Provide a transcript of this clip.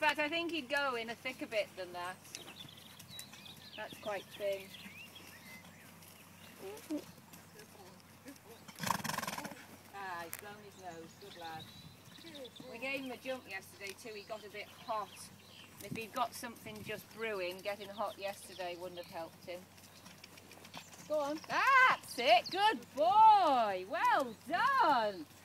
fact, I think he'd go in a thicker bit than that. That's quite thin. Ah, he's blown his nose. Good lad. We gave him a jump yesterday too. He got a bit hot. If he'd got something just brewing, getting hot yesterday wouldn't have helped him. Go on. That's it. Good boy. Well done.